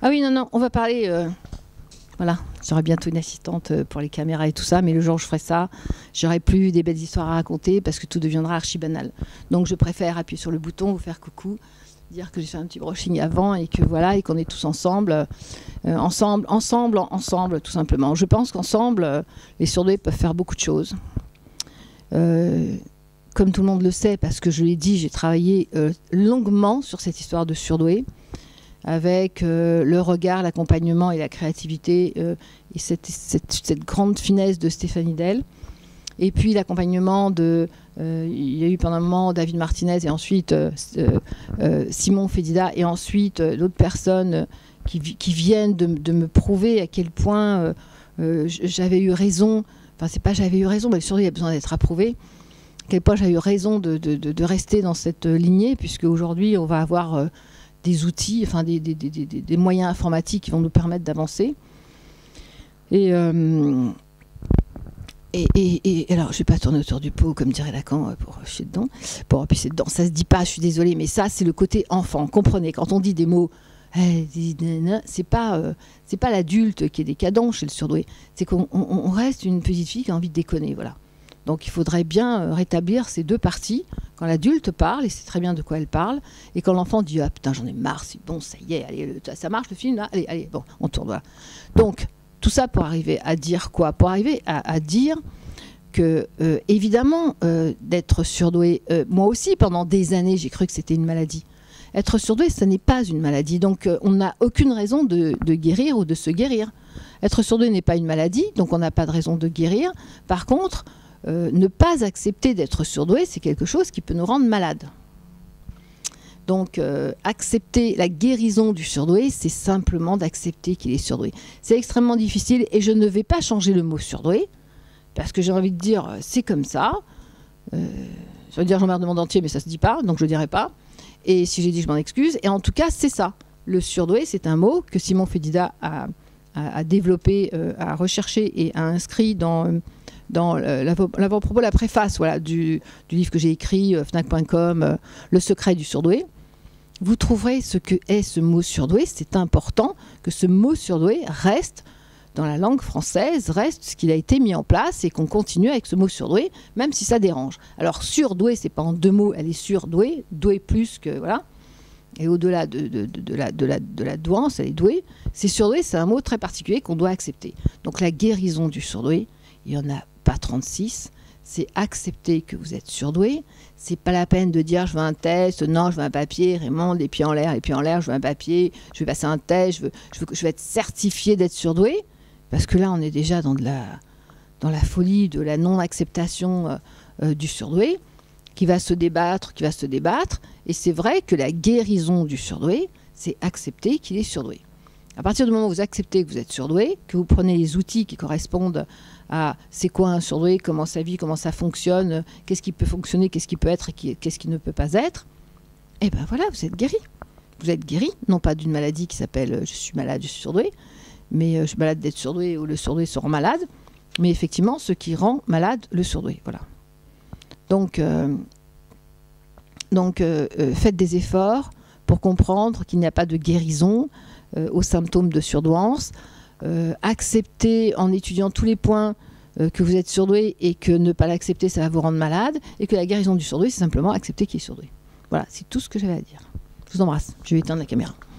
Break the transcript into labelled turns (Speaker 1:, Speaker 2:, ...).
Speaker 1: Ah oui, non, non, on va parler... Voilà, j'aurai bientôt une assistante pour les caméras et tout ça, mais le jour où je ferai ça, j'aurai plus des belles histoires à raconter parce que tout deviendra archi banal. Donc je préfère appuyer sur le bouton, vous faire coucou, dire que j'ai fait un petit brushing avant et que voilà, et qu'on est tous ensemble, ensemble, tout simplement. Je pense qu'ensemble, les surdoués peuvent faire beaucoup de choses. Comme tout le monde le sait, parce que je l'ai dit, j'ai travaillé longuement sur cette histoire de surdoués, avec le regard, l'accompagnement et la créativité et cette grande finesse de Stéphanie Dell. Et puis l'accompagnement de... il y a eu pendant un moment David Martinez et ensuite Simon Fédida et ensuite d'autres personnes qui viennent de me prouver à quel point j'avais eu raison. Enfin, c'est pas j'avais eu raison, mais surtout il y a besoin d'être approuvé. À quel point j'avais eu raison de rester dans cette lignée, puisque aujourd'hui on va avoir... des outils, enfin des moyens informatiques qui vont nous permettre d'avancer. Et alors, je ne vais pas tourner autour du pot, comme dirait Lacan, pour pisser dedans. Pour pisser dedans, ça se dit pas, je suis désolée, mais ça, c'est le côté enfant. Comprenez, quand on dit des mots, c'est pas l'adulte qui est décadent chez le surdoué, c'est qu'on reste une petite fille qui a envie de déconner, voilà. Donc il faudrait bien rétablir ces deux parties. Quand l'adulte parle, et c'est très bien de quoi elle parle, et quand l'enfant dit « Ah putain, j'en ai marre, c'est bon, ça y est, allez, ça marche le film, là, allez, bon, on tourne, voilà. » Donc, tout ça pour arriver à dire quoi? Pour arriver à dire que, évidemment, d'être surdoué, moi aussi, pendant des années, j'ai cru que c'était une maladie. Être surdoué, ça n'est pas une maladie, donc on n'a aucune raison de guérir ou de se guérir. Être surdoué n'est pas une maladie, donc on n'a pas de raison de guérir. Par contre... ne pas accepter d'être surdoué, c'est quelque chose qui peut nous rendre malades. Donc, accepter la guérison du surdoué, c'est simplement d'accepter qu'il est surdoué. C'est extrêmement difficile et je ne vais pas changer le mot surdoué, parce que j'ai envie de dire, c'est comme ça. Ça veut dire j'emmerde le monde entier, mais ça ne se dit pas, donc je ne dirai pas. Et si j'ai dit, je m'en excuse. Et en tout cas, c'est ça. Le surdoué, c'est un mot que Simon Fédida a développé, a recherché et a inscrit dans l'avant-propos, la préface voilà, du livre que j'ai écrit, fnac.com, Le secret du surdoué. Vous trouverez ce que est ce mot surdoué. C'est important que ce mot surdoué reste dans la langue française, reste ce qu'il a été mis en place et qu'on continue avec ce mot surdoué, même si ça dérange. Alors surdoué, c'est pas en deux mots, elle est surdouée, douée plus que... voilà. Et au-delà de la douance, elle est douée. C'est surdoué, c'est un mot très particulier qu'on doit accepter. Donc la guérison du surdoué, il n'y en a pas 36, c'est accepter que vous êtes surdoué. C'est pas la peine de dire je veux un test, non je veux un papier, Raymond, les pieds en l'air, je veux un papier, je vais passer un test, je vais être certifié d'être surdoué, parce que là on est déjà dans la folie de la non-acceptation du surdoué, qui va se débattre, et c'est vrai que la guérison du surdoué, c'est accepter qu'il est surdoué. À partir du moment où vous acceptez que vous êtes surdoué, que vous prenez les outils qui correspondent à c'est quoi un surdoué, comment ça vit, comment ça fonctionne, qu'est-ce qui peut fonctionner, qu'est-ce qui peut être et qu'est-ce qui ne peut pas être, et ben voilà, vous êtes guéri. Vous êtes guéri, non pas d'une maladie qui s'appelle je suis malade, je suis surdoué, mais je suis malade d'être surdoué ou le surdoué se rend malade, mais effectivement ce qui rend malade le surdoué, voilà. Donc faites des efforts pour comprendre qu'il n'y a pas de guérison aux symptômes de surdouance. Acceptez en étudiant tous les points que vous êtes surdoué et que ne pas l'accepter, ça va vous rendre malade, et que la guérison du surdoué, c'est simplement accepter qu'il est surdoué. Voilà, c'est tout ce que j'avais à dire. Je vous embrasse. Je vais éteindre la caméra.